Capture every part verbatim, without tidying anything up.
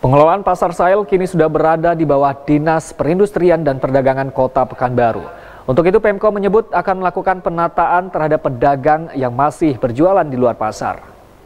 Pengelolaan Pasar Sahil kini sudah berada di bawah Dinas Perindustrian dan Perdagangan Kota Pekanbaru. Untuk itu Pemko menyebut akan melakukan penataan terhadap pedagang yang masih berjualan di luar pasar.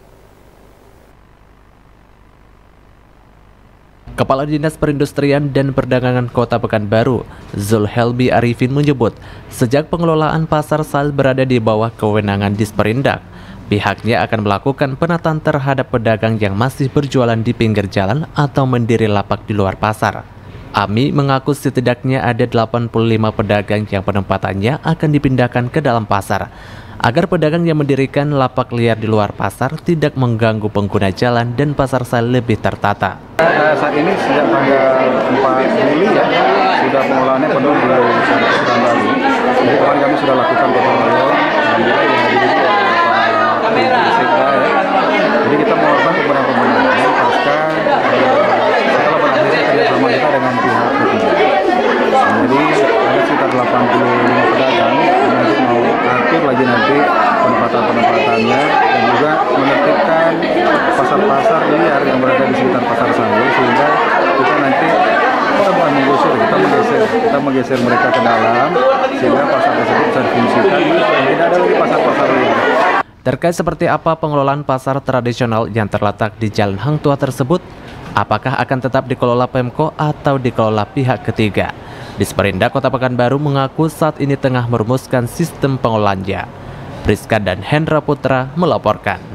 Kepala Dinas Perindustrian dan Perdagangan Kota Pekanbaru, Zulhelbi Arifin menyebut, sejak pengelolaan Pasar Sahil berada di bawah kewenangan Disperindak, pihaknya akan melakukan penataan terhadap pedagang yang masih berjualan di pinggir jalan atau mendiri lapak di luar pasar. Ami mengaku setidaknya ada delapan puluh lima pedagang yang penempatannya akan dipindahkan ke dalam pasar, agar pedagang yang mendirikan lapak liar di luar pasar tidak mengganggu pengguna jalan dan Pasar Sahil lebih tertata. Nah, saat ini sejak tanggal empat Juli ya, sudah pengelolaannya penuh di Pekanbaru. Jadi kemarin kami sudah lakukan gotong royong dan juga yang dihadiri oleh Pak Sekda ya. Jadi kita melakukan beberapa pembenahan pasca setelah berakhirnya kerjasama kita dengan pihak ketiga. Jadi ada sekitar delapan puluh lima pedagang yang nanti mau atur lagi nanti penempatan-penempatannya dan juga menertibkan pasar-pasar liar yang berada di sekitar Pasar Sahil, sehingga kita nanti kita bukan menggusur, kita menggeser, kita menggeser mereka ke dalam sehingga pasar tersebut bisa difungsikan dan tidak ada lagi pasar-pasar liar. Terkait seperti apa pengelolaan pasar tradisional yang terletak di Jalan Hang Tuah tersebut, apakah akan tetap dikelola Pemko atau dikelola pihak ketiga? Disperindak Kota Pekanbaru mengaku saat ini tengah merumuskan sistem pengelolaannya. Priska dan Hendra Putra melaporkan.